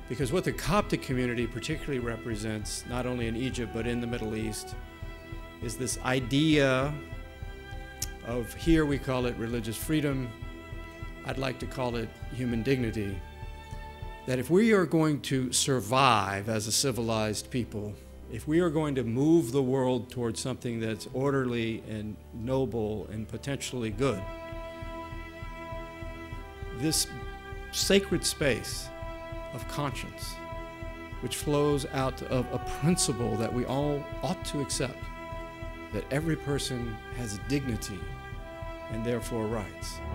Because what the Coptic community particularly represents, not only in Egypt but in the Middle East, is this idea of, here we call it religious freedom, I'd like to call it human dignity, that if we are going to survive as a civilized people, if we are going to move the world towards something that's orderly and noble and potentially good, this sacred space of conscience, which flows out of a principle that we all ought to accept, that every person has dignity and therefore rights.